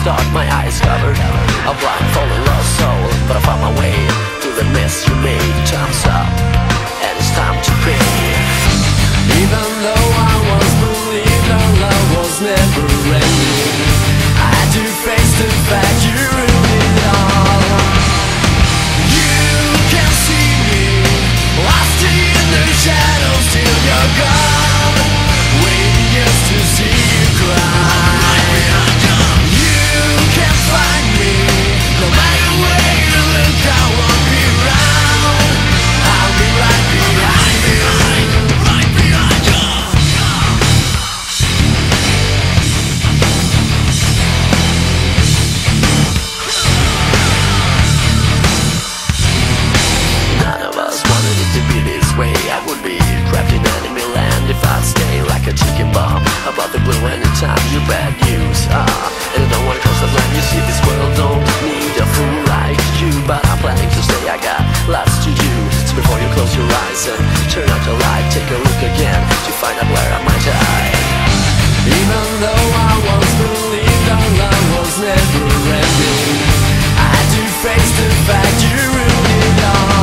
start, my eyes covered. A blindfolded lost soul, but I found my way through the mess you made. Time's up, and it's time to pay. Even though I was believed our love was never ending, I had to face the fact you ruined it all. You can see me, lost in the shadows till you're gone, waiting just to see you cry. You can't find me, no matter where you look, I won't be around. I'll be right behind you, right behind you. None of us wanted it to be this way. I would be trapped in enemy land if I'd stay like a chicken bomb above the blue anytime you bad news. And no one cross the line. You see, this world don't need a fool like you, but I'm planning to stay. I got lots to do. So before you close your eyes and turn out the light, take a look again to find out where I might die. Even though I once believed our love was never ending, I had to face the fact you ruined it all.